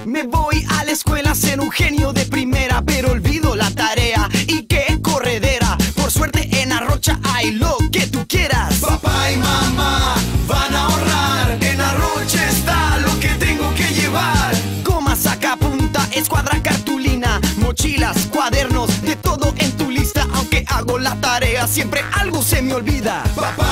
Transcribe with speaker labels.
Speaker 1: Me voy a la escuela a ser un genio de primera, pero olvido la tarea y qué corredera. Por suerte en Arrocha hay lo que tú quieras.
Speaker 2: Papá y mamá van a ahorrar. En Arrocha está lo que tengo que llevar.
Speaker 1: Goma, sacapunta, escuadra, cartulina, mochilas, cuadernos, de todo en tu lista. Aunque hago la tarea, siempre algo se me olvida.
Speaker 2: Papá